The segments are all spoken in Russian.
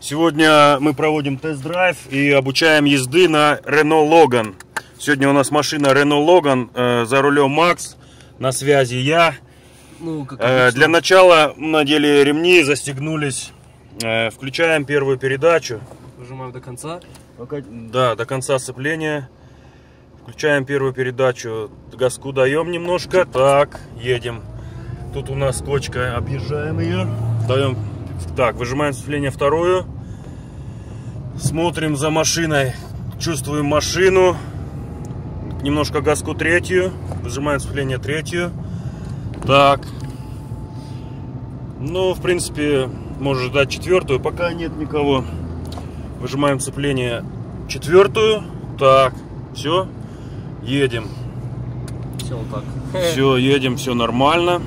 Сегодня мы проводим тест-драйв и обучаем езды на Renault Logan. Сегодня у нас машина Renault Logan, за рулем Макс, на связи я. Для начала надели ремни, застегнулись, включаем первую передачу. Нажимаем до конца. Да, до конца сцепления. Включаем первую передачу, газку даем немножко, так, едем. Тут у нас кочка, объезжаем ее, даем, так, выжимаем сцепление вторую, смотрим за машиной, чувствуем машину, немножко газку третью, выжимаем сцепление третью, так, ну, в принципе, можно ждать четвертую, пока нет никого, выжимаем сцепление четвертую, так, все, едем. Все вот так. Все, едем, все нормально.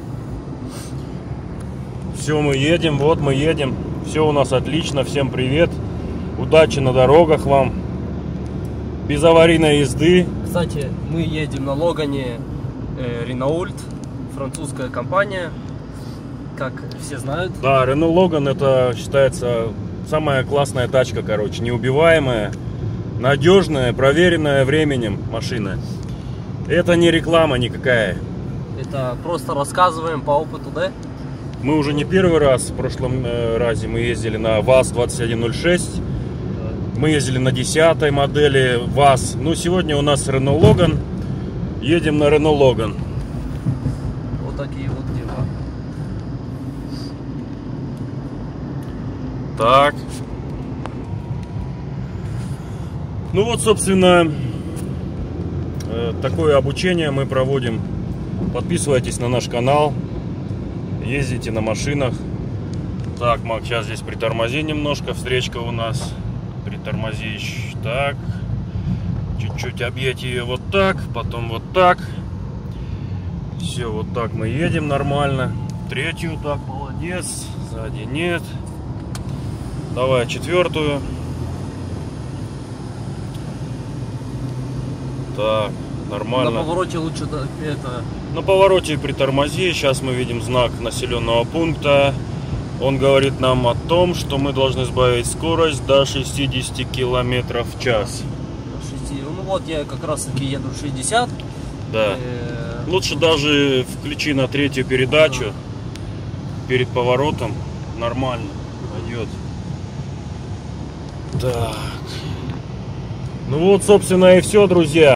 Все, мы едем, вот мы едем. Все у нас отлично, всем привет. Удачи на дорогах вам. Без аварийной езды. Кстати, мы едем на Логане Renault, французская компания, как все знают. Да, Renault Logan это считается самая классная тачка, короче, неубиваемая, надежная, проверенная временем машина. Это не реклама никакая. Это просто рассказываем по опыту, да? Мы уже не первый раз, в прошлом разе мы ездили на ВАЗ-2106. Мы ездили на 10-й модели ВАЗ. Ну, сегодня у нас Renault Logan. Едем на Renault Logan. Вот такие вот дела. Так. Ну вот, собственно, такое обучение мы проводим. Подписывайтесь на наш канал. Ездите на машинах. Так, Мак, сейчас здесь притормози немножко. Встречка у нас. Притормози. Так. Чуть-чуть объедь ее вот так. Потом вот так. Все, вот так мы едем нормально. Третью, так, молодец. Сзади нет. Давай четвертую. Так, нормально. На повороте лучше это... На повороте притормози. Сейчас мы видим знак населенного пункта. Он говорит нам о том, что мы должны сбавить скорость до 60 км в час. 60. Ну вот я как раз таки еду 60. Да. Лучше даже включи на третью передачу. Перед поворотом. Нормально пойдет. Так. Ну вот, собственно, и все, друзья.